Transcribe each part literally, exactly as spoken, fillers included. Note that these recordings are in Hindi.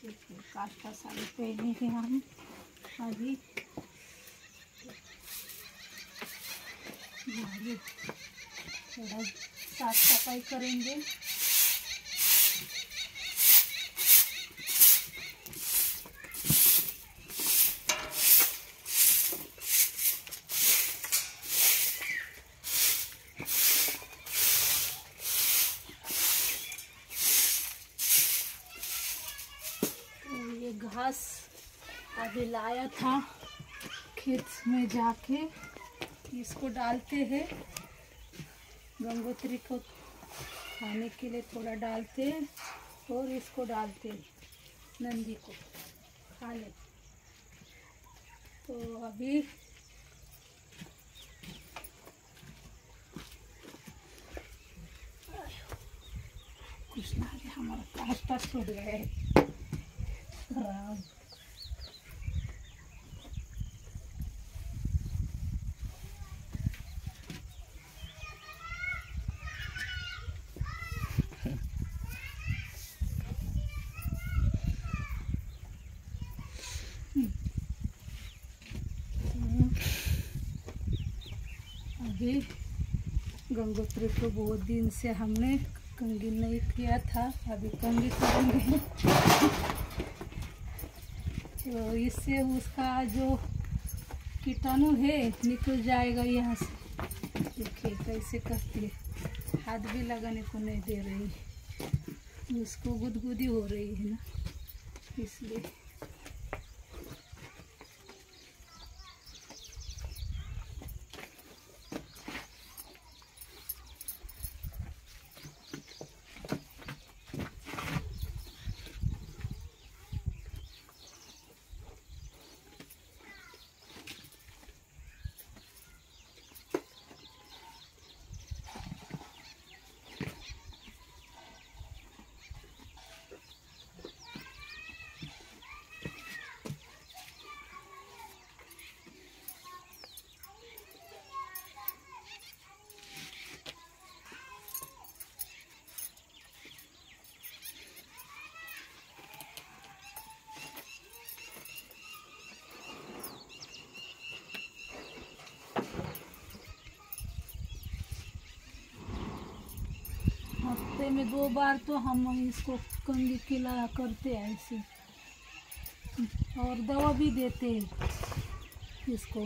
काष्टा साड़ी पहने हैं हम अभी। थोड़ा साफ सफाई करेंगे। घास अभी लाया था खेत में जाके, इसको डालते हैं गंगोत्री को खाने के लिए, थोड़ा डालते हैं और इसको डालते हैं नंदी को खा ले। तो अभी कुछ ना हमारा काष्टा छूट गया है खराब। अभी गंगोत्री को बहुत दिन से हमने कंघी नहीं किया था, अभी कंघी करेंगे। तो इससे उसका जो कीटाणु है निकल जाएगा यहाँ से। देखिए कैसे करती है, हाथ भी लगाने को नहीं दे रही, उसको गुदगुदी हो रही है ना, इसलिए। हफ्ते में दो बार तो हम इसको कंघी खिलाया करते हैं ऐसे, और दवा भी देते हैं इसको।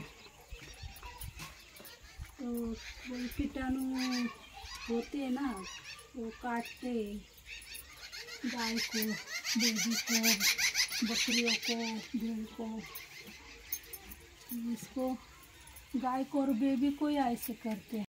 तो वही कीटाणु होते हैं ना, वो काटते गाय को, बेबी को, बकरियों को, भेड़ को। इसको गाय को और बेबी को ही ऐसे करते हैं।